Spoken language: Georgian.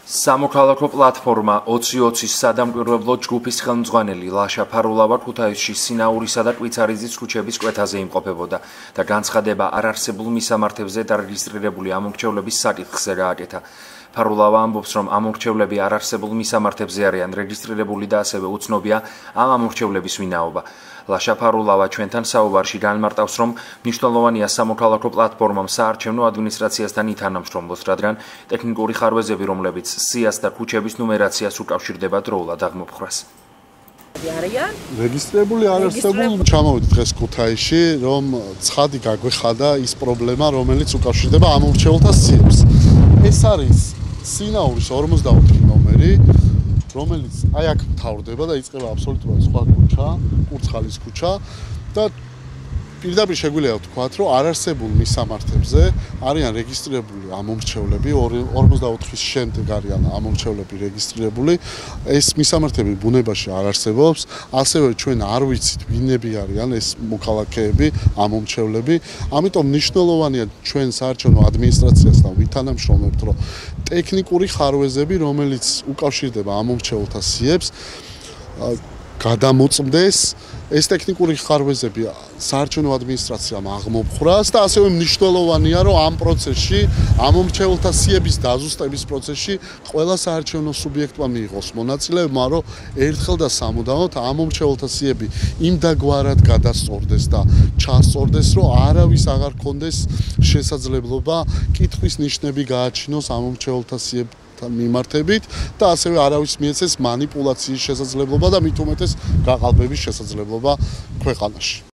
სამოქალაქო პლატფორმა 2020-ის სადამკვირვებლო ჯგუფის ხელმძღვანელი ლაშა ფარულავა ქუთაისში სინაურისა და კვიცარიძის ქუჩების კვეთაზე იმყოფებოდა და განცხადება არ არსებულ მისამართებზე დარეგისტრირებული ამორჩევლების საკითხზე გააკეთა. ფარულავა ამბობს, რომ ამორჩევლები არ არსებულ მისამართებზე არიან რეგისტრირებული და ასევე უცნობია ამ ამორჩევლების ვინაობა. ლაშა ფარულავა ჩვენთან საუბარში განმარტავს, რომ მნიშვნელოვანია სამოქალაქო პლატფორმამ საარჩევნო ადმინისტრაციასთან ითანამშრომლოს, რადგან ტექნიკური ხარვეზები, რომლებიც სიას და ქუჩების ნუმერაციას უკავშირდება, დროულად აღმოფხრას. რეგისტრირებული არ არსებულ ჩამოვიდით დღეს ქუთაისში, რომ ცხადი გაგვეხადა ის პრობლემა, რომელიც უკავშირდება ამორჩეულთა სიებს. ეს არის სინაურის 44 ნომერი, რომელიც აი აქ მთავრდება და იწყება აბსოლუტურად სხვა ქუჩა, კურცხალის ქუჩა და პირდაპირ შეგვიძლია ვთქვათ, რომ არარსებულ მისამართებზე არიან რეგისტრირებული ამორჩევლები, 44-ის შემდეგ არიან ამორჩევლები რეგისტრირებული. ეს მისამართები ბუნებაში არ არსებობს, ასევე ჩვენ არ ვიცით ვინები არიან ეს მოქალაქეები, ამორჩევლები. ამიტომ მნიშვნელოვანია ჩვენ საარჩევნო ადმინისტრაციასთან ვითანამშრომლებთ, რომ ტექნიკური ხარვეზები, რომელიც უკავშირდება ამორჩეულთა სიებს, გადამოწმდეს. ეს ტექნიკური ხარვეზები საარჩევნო ადმინისტრაციამ აღმოფხრას და ასევე მნიშვნელოვანია, რომ ამ პროცესში, ამორჩეულთა სიების დაზუსტების პროცესში ყველა საარჩევნო სუბიექტმა მიიღოს მონაწილეობა, რომ ერთხელ და სამუდამოდ ამორჩეულთა სიები იმდაგვარად გადასწორდეს და ჩასწორდეს, რომ არავის აღარ ქონდეს შესაძლებლობა კითხვის ნიშნები გააჩინოს ამორჩეულთა სიებთან მიმართებით და ასევე არავის მიეცეს მანიპულაციის შესაძლებლობა და მით უმეტეს გაყალბების შესაძლებლობა ქვეყანაში.